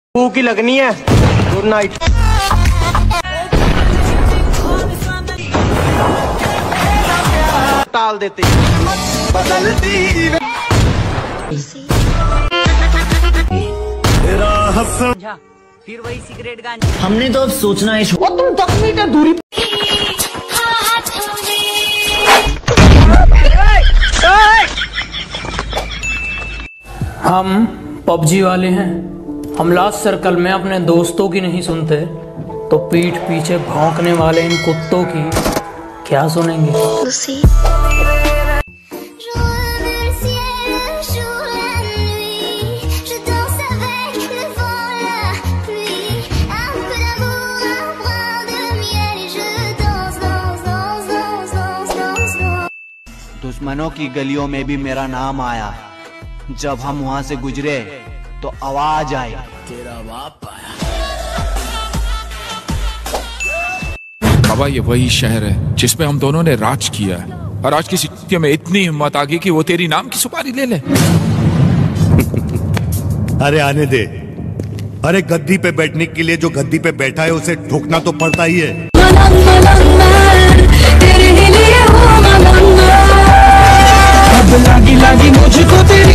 भूख की लगनी है। Good night. टाल देते बदलती फिर वही सिगरेट गांजा। हमने तो अब सोचना है। तुम 10 मीटर दूरी हम पबजी वाले हैं। हम लास्ट सर्कल में अपने दोस्तों की नहीं सुनते तो पीठ पीछे भौंकने वाले इन कुत्तों की क्या सुनेंगे। दुश्मनों की गलियों में भी मेरा नाम आया। जब हम वहां से गुजरे तो आवाज आई, तेरा बाप आया। बाबा ये वही शहर है जिसमें हम दोनों ने राज किया है, और आज किसी चीज़ में इतनी हिम्मत आ गई कि वो तेरी नाम की सुपारी ले ले। अरे आने दे। अरे गद्दी पे बैठने के लिए जो गद्दी पे बैठा है उसे ठोकना तो पड़ता ही है। लागी मुझको तेरी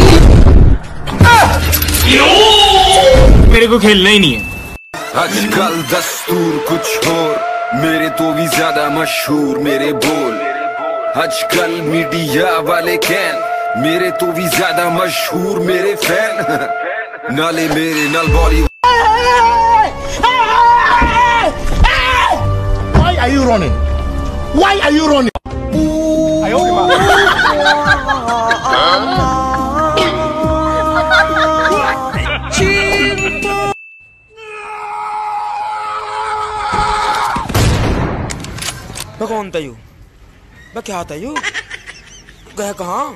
मेरे को खेलना ही नहीं है। आजकल दस्तूर कुछ और, मेरे तो भी ज्यादा मशहूर मेरे बोल। आजकल मीडिया वाले कैन, मेरे तो भी ज्यादा मशहूर मेरे फैन। नाले मेरे नल Bollywood. Why are you running? Why are you running? कौन था यू? क्या था यू? गया कहाँ?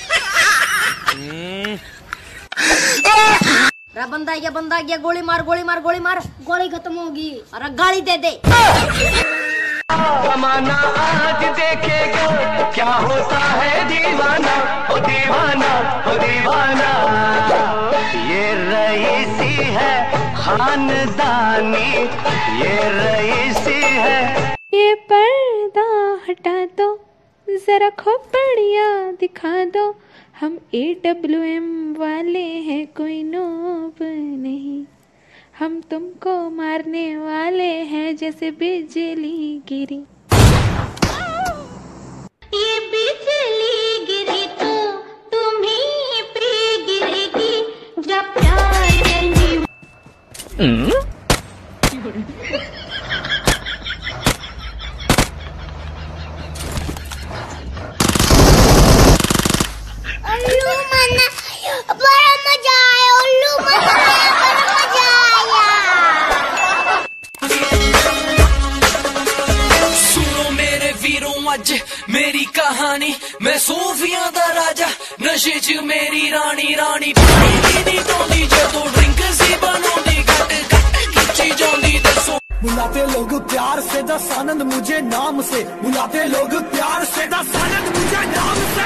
बंदा आ गया, गोली मार गोली मार गोली मार, गोली खत्म होगी। अरे गाड़ी दे दे। जमाना आज देखेगा क्या होता है दीवाना, ओ दीवाना, ओ दीवाना। ये रईसी है खानदानी, ये रईसी है। ये पर्दा हटा दो, जरा खोपड़िया दिखा दो। हम AWM वाले हैं, कोई नोब नहीं। हम तुमको मारने वाले हैं जैसे बिजली गिरी। ये बिजली गिरी तो तुम्हीं पे गिरेगी जब प्यार करनी। उल्लू मना बड़ा मजा आया, उल्लू मना बड़ा मजा आया। सुनो मेरे वीरों अज मेरी कहानी, मैं सूफियां दा राजा नशे च मेरी रानी। रानी पानी टोली जो ड्रिंक सी बनोंदी, घट घट खिंची जोंदी दसो। बुलाते लोग प्यार से दस आनंद मुझे नाम से, बुलाते लोग प्यार से दस आनंद मुझे नाम से।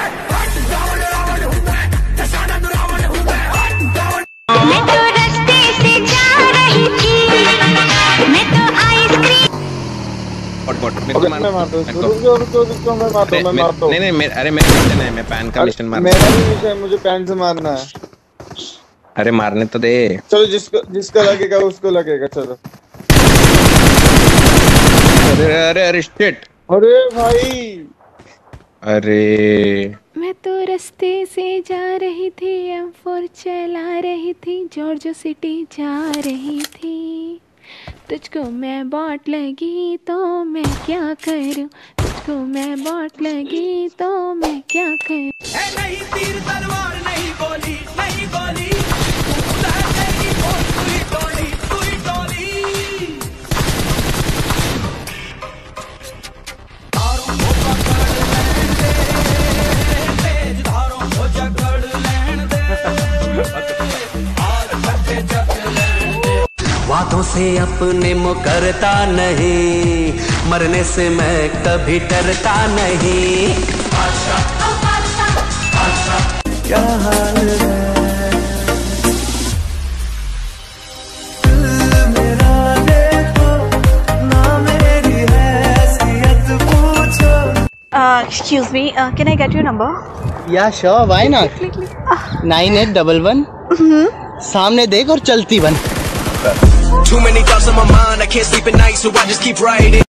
मैं तो रास्ते से जा रही थी, मैं तो आइसक्रीम। मैं मारता हूँ। नहीं अरे मेरा मिशन है, मैं पैन का मिशन मारना। मेरा भी मिशन है, मुझे पैन से मारना है। अरे मारने तो दे। चलो जिसका लगेगा उसको लगेगा। चलो। अरे शिट। अरे भाई। अरे मैं तो रास्ते से जा रही थी, M4 चला रही थी, जॉर्जो सिटी जा रही थी। तुझको मैं बॉट लगी तो मैं क्या करूं, तुझको मैं बॉट लगी तो मैं क्या करूं। नहीं तीर तलवार नहीं गोली, नहीं गोली। बातों से अपने मुकरता नहीं, मरने से मैं कभी डरता नहीं। क्या हाल है? Excuse me, can I get your number? Yeah, sure, why not? 9811 सामने देख और चलती बन. Too many thoughts on my mind, I can't sleep at night, so I just keep writing.